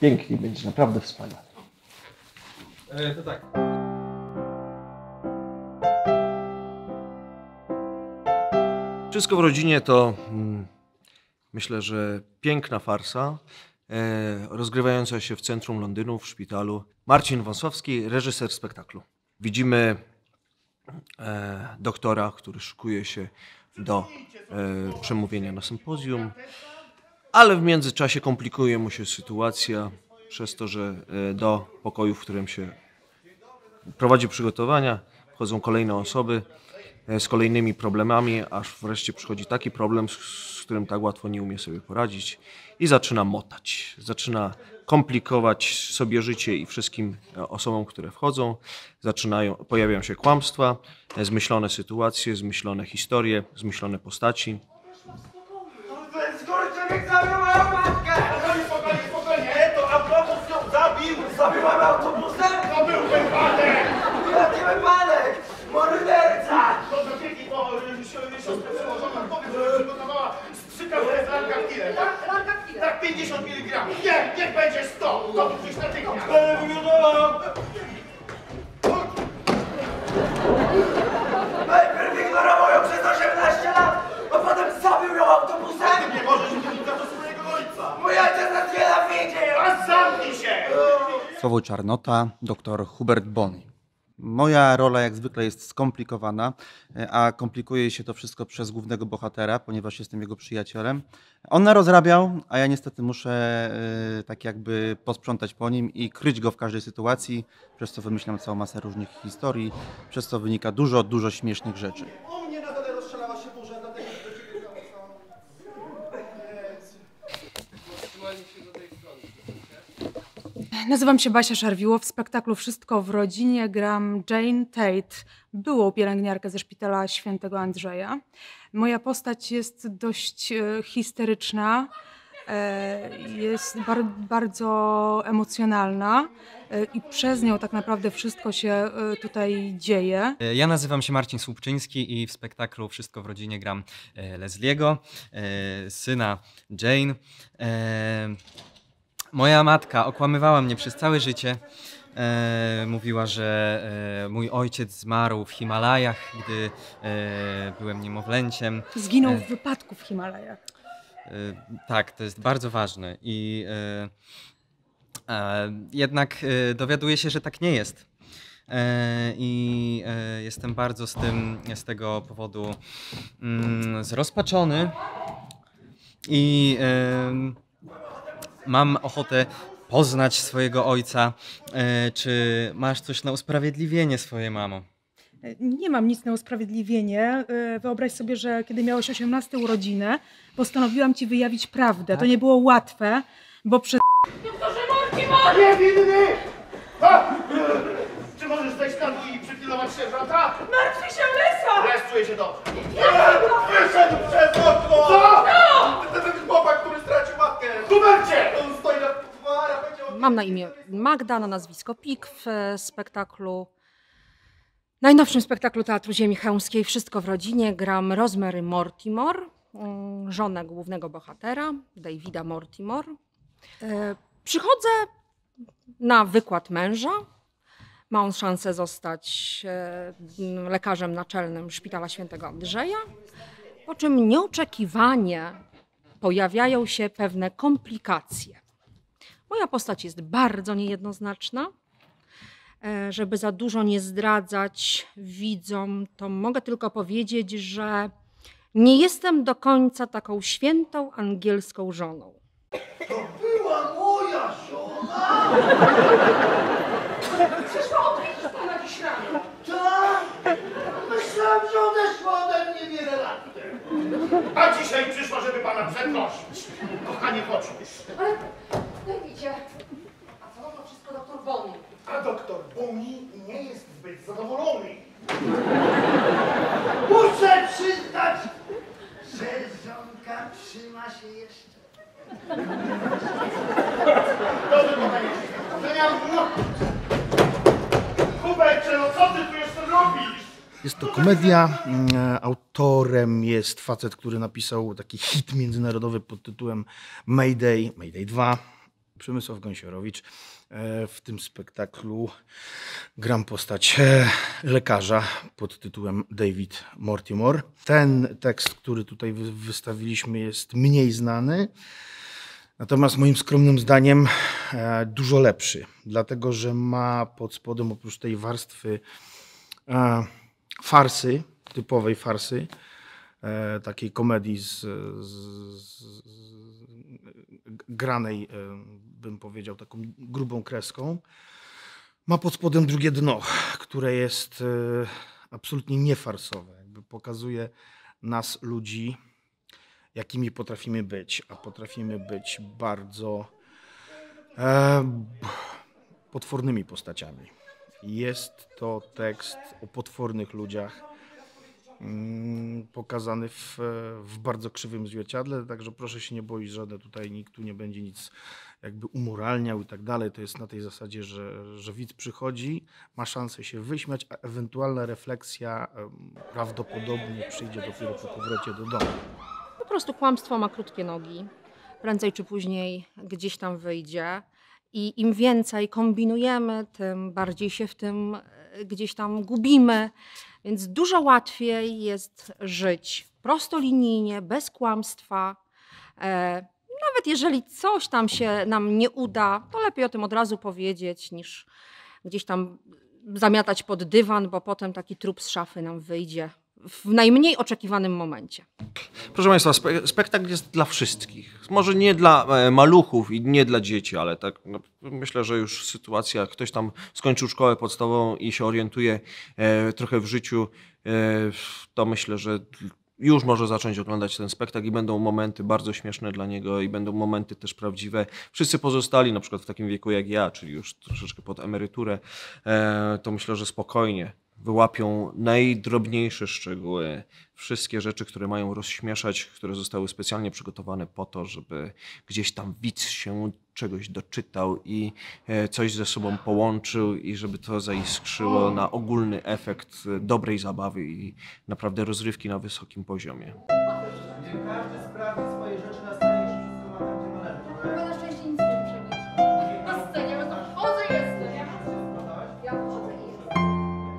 Pięknie, będzie naprawdę wspaniale. To tak. Wszystko w rodzinie to myślę, że piękna farsa, rozgrywająca się w centrum Londynu, w szpitalu. Marcin Wąsowski, reżyser spektaklu. Widzimy doktora, który szykuje się do przemówienia na sympozjum, ale w międzyczasie komplikuje mu się sytuacja przez to, że do pokoju, w którym się prowadzi przygotowania, wchodzą kolejne osoby z kolejnymi problemami, aż wreszcie przychodzi taki problem, z którym tak łatwo nie umie sobie poradzić i zaczyna motać. Zaczyna komplikować sobie życie i wszystkim osobom, które wchodzą. Pojawiają się kłamstwa, zmyślone sytuacje, zmyślone historie, zmyślone postaci. Skurczybyk zabił moją matkę! Spokojnie, to autobus ją zabił! Zabił mamy autobusem? To był wypadek! Jaki wypadek? Morderca! To do pieki, bo siostrę przełożoną powiedz, że przygotowała strzyka z Lanka Killer, tak? Lanka Killer. Tak, 50 mg. Nie, niech będzie 100! To tu gdzieś natychmiast! Będę wymiotował! Najpierw ignorował ją przez 18 lat, a potem zabił ją autobusem? Ty nie możesz mówić do swojego ojca! Mój ojciec nas nienawidził! A zamknij się! Słowo Czarnota, dr Hubert Bony. Moja rola jak zwykle jest skomplikowana, a komplikuje się to wszystko przez głównego bohatera, ponieważ jestem jego przyjacielem. On narozrabiał, a ja niestety muszę tak jakby posprzątać po nim i kryć go w każdej sytuacji, przez co wymyślam całą masę różnych historii, przez co wynika dużo śmiesznych rzeczy. U mnie na dole rozstrzelała się burza, dlatego że do ciebie wracam. Nazywam się Basia Szarwiło. W spektaklu Wszystko w rodzinie gram Jane Tate, byłą pielęgniarkę ze szpitala Świętego Andrzeja. Moja postać jest dość histeryczna, jest bardzo emocjonalna i przez nią tak naprawdę wszystko się tutaj dzieje. Ja nazywam się Marcin Słupczyński i w spektaklu Wszystko w rodzinie gram Leslie'ego, syna Jane. Moja matka okłamywała mnie przez całe życie. Mówiła, że mój ojciec zmarł w Himalajach, gdy byłem niemowlęciem. Zginął w wypadku w Himalajach. Tak, to jest bardzo ważne i jednak dowiaduję się, że tak nie jest. I jestem bardzo z tego powodu zrozpaczony i mam ochotę poznać swojego ojca. Czy masz coś na usprawiedliwienie swojej, mamo? Nie mam nic na usprawiedliwienie. Wyobraź sobie, że kiedy miałeś 18 urodziny, postanowiłam ci wyjawić prawdę. To nie było łatwe, bo przez... Doktorze Mortimer! Niewinny! Czy możesz zejść tam i przypilnować sierżanta? Martwi się Lesa! Ja czuję się dobrze. Wyszedł przez okno! Co? Ten chłopak, który stracił matkę! Hubercie! On stoi na... Mam na imię Magda, na nazwisko Pik w spektaklu, najnowszym spektaklu Teatru Ziemi Chełmskiej Wszystko w rodzinie gram Rosemary Mortimer, żonę głównego bohatera, Davida Mortimer. Przychodzę na wykład męża. Ma on szansę zostać lekarzem naczelnym Szpitala Świętego Andrzeja, po czym nieoczekiwanie pojawiają się pewne komplikacje. Moja postać jest bardzo niejednoznaczna. Żeby za dużo nie zdradzać widzom, to mogę tylko powiedzieć, że nie jestem do końca taką świętą angielską żoną. To była moja żona! Przyszła odwiedzić pana dziś rano. Tak? Myślałem, że odeszła ode mnie wiele lat temu. A dzisiaj przyszła, żeby pana przeprosić. Kochanie, chodź już. Ale, Davidzie, a co to wszystko doktor Bony? A doktor Boni nie jest zbyt zadowolony. Muszę przyznać, że żonka trzyma się jeszcze. Dobrze, kochanie. Hubercie, no co ty tu jeszcze robisz? Jest to komedia. Autorem jest facet, który napisał taki hit międzynarodowy pod tytułem Mayday, Mayday 2. Przemysław Gąsiorowicz. W tym spektaklu gram postać lekarza pod tytułem David Mortimer. Ten tekst, który tutaj wystawiliśmy, jest mniej znany, natomiast moim skromnym zdaniem dużo lepszy, dlatego że ma pod spodem oprócz tej warstwy farsy, typowej farsy, takiej komedii granej, bym powiedział, taką grubą kreską. Ma pod spodem drugie dno, które jest absolutnie niefarsowe. Jakby pokazuje nas, ludzi, jakimi potrafimy być, a potrafimy być bardzo potwornymi postaciami. Jest to tekst o potwornych ludziach, pokazany w bardzo krzywym zwierciadle, także proszę się nie boić, że tutaj nikt tu nie będzie nic jakby umoralniał i tak dalej. To jest na tej zasadzie, że widz przychodzi, ma szansę się wyśmiać, a ewentualna refleksja prawdopodobnie przyjdzie dopiero po powrocie do domu. Po prostu kłamstwo ma krótkie nogi. Prędzej czy później gdzieś tam wyjdzie. I im więcej kombinujemy, tym bardziej się w tym gdzieś tam gubimy. Więc dużo łatwiej jest żyć prostolinijnie, bez kłamstwa. Nawet jeżeli coś tam się nam nie uda, to lepiej o tym od razu powiedzieć, niż gdzieś tam zamiatać pod dywan, bo potem taki trup z szafy nam wyjdzie w najmniej oczekiwanym momencie. Proszę Państwa, spektakl jest dla wszystkich. Może nie dla maluchów i nie dla dzieci, ale tak no, myślę, że już sytuacja, ktoś tam skończył szkołę podstawową i się orientuje trochę w życiu, to myślę, że już może zacząć oglądać ten spektakl i będą momenty bardzo śmieszne dla niego i będą momenty też prawdziwe. Wszyscy pozostali, na przykład w takim wieku jak ja, czyli już troszeczkę pod emeryturę, to myślę, że spokojnie wyłapią najdrobniejsze szczegóły, wszystkie rzeczy, które mają rozśmieszać, które zostały specjalnie przygotowane po to, żeby gdzieś tam widz się czegoś doczytał i coś ze sobą połączył i żeby to zaiskrzyło na ogólny efekt dobrej zabawy i naprawdę rozrywki na wysokim poziomie. Każdy sprawdzi swoje rzeczy na scenie, wszystko ma tam, gdzie należy. Na szczęście nic nie przebić. Na scenie, bo to wchodzę jestem. Ja wchodzę i jestem.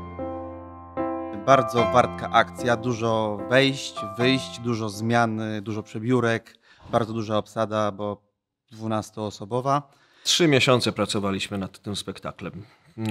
Bardzo wartka akcja, dużo wejść, wyjść, dużo zmian, dużo przebiórek, bardzo duża obsada, bo 12-osobowa. 3 miesiące pracowaliśmy nad tym spektaklem.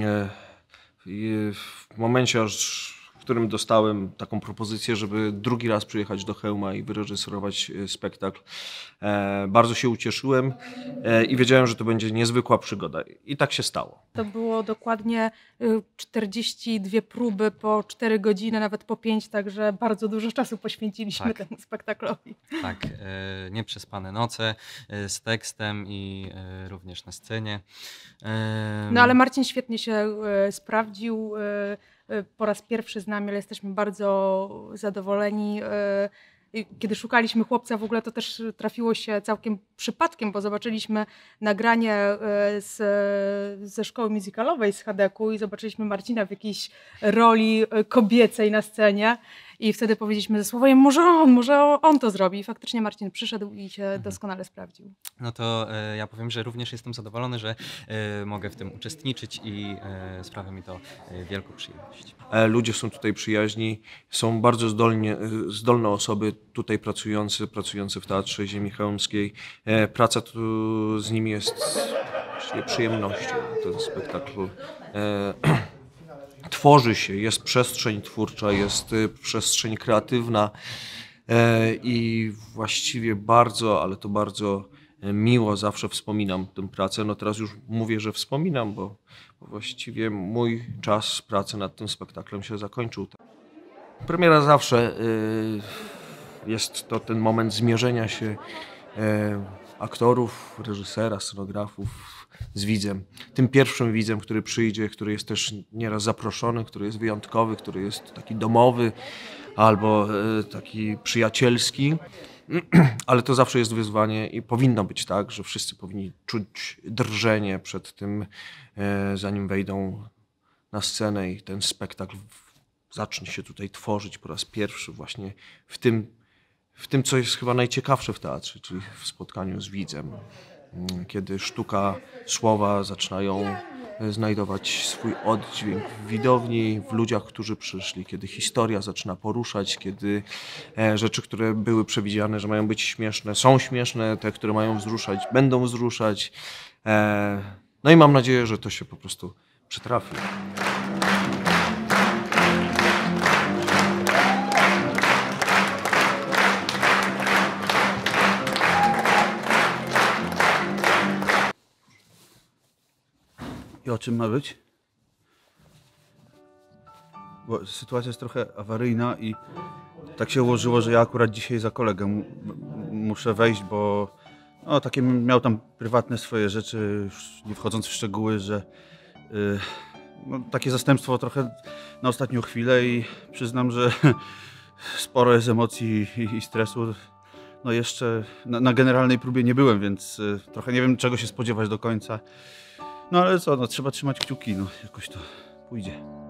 I w momencie, w którym dostałem taką propozycję, żeby drugi raz przyjechać do Chełma i wyreżyserować spektakl, bardzo się ucieszyłem i wiedziałem, że to będzie niezwykła przygoda. I tak się stało. To było dokładnie 42 próby po 4 godziny, nawet po 5, także bardzo dużo czasu poświęciliśmy temu spektaklowi. Tak, nieprzespane noce z tekstem i również na scenie. No ale Marcin świetnie się sprawdził. Po raz pierwszy z nami, ale jesteśmy bardzo zadowoleni. Kiedy szukaliśmy chłopca, w ogóle to też trafiło się całkiem przypadkiem, bo zobaczyliśmy nagranie ze szkoły musicalowej z Hadeku i zobaczyliśmy Marcina w jakiejś roli kobiecej na scenie i wtedy powiedzieliśmy ze Sławojem, może on to zrobi. I faktycznie Marcin przyszedł i się doskonale sprawdził. No to ja powiem, że również jestem zadowolony, że mogę w tym uczestniczyć i sprawia mi to wielką przyjemność. Ludzie są tutaj przyjaźni, są bardzo zdolne osoby tutaj pracujące w Teatrze Ziemi Chełmskiej. Praca tu z nimi jest właściwie przyjemnością. Ten spektakl tworzy się, jest przestrzeń twórcza, jest przestrzeń kreatywna i właściwie bardzo, ale to bardzo miło zawsze wspominam tę pracę. No teraz już mówię, że wspominam, bo właściwie mój czas pracy nad tym spektaklem się zakończył. Premiera zawsze jest to ten moment zmierzenia się aktorów, reżysera, scenografów z widzem. Tym pierwszym widzem, który przyjdzie, który jest też nieraz zaproszony, który jest wyjątkowy, który jest taki domowy albo taki przyjacielski. Ale to zawsze jest wyzwanie i powinno być tak, że wszyscy powinni czuć drżenie przed tym, zanim wejdą na scenę i ten spektakl zacznie się tutaj tworzyć po raz pierwszy właśnie w tym, co jest chyba najciekawsze w teatrze, czyli w spotkaniu z widzem. kiedy sztuka, słowa zaczynają znajdować swój oddźwięk w widowni, w ludziach, którzy przyszli, kiedy historia zaczyna poruszać, kiedy rzeczy, które były przewidziane, że mają być śmieszne, są śmieszne, te, które mają wzruszać, będą wzruszać. No i mam nadzieję, że to się po prostu przytrafi. I o czym ma być? Bo sytuacja jest trochę awaryjna i tak się ułożyło, że ja akurat dzisiaj za kolegę muszę wejść, bo no, takie miał tam prywatne swoje rzeczy, już nie wchodząc w szczegóły, że no, takie zastępstwo trochę na ostatnią chwilę i przyznam, że sporo jest emocji i stresu. No jeszcze na generalnej próbie nie byłem, więc trochę nie wiem, czego się spodziewać do końca. No ale co, no, trzeba trzymać kciuki, no jakoś to pójdzie.